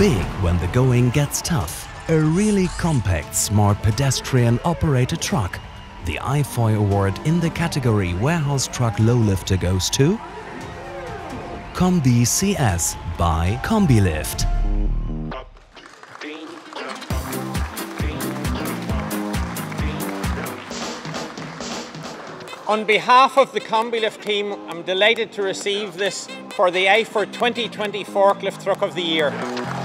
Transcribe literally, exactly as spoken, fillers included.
big when the going gets tough. A really compact, smart pedestrian operated truck. The I F O Y award in the category Warehouse Truck Low Lifter goes to COMBi C S by Combilift. On behalf of the Combilift team, I'm delighted to receive this for the I F O Y twenty twenty Forklift Truck of the Year.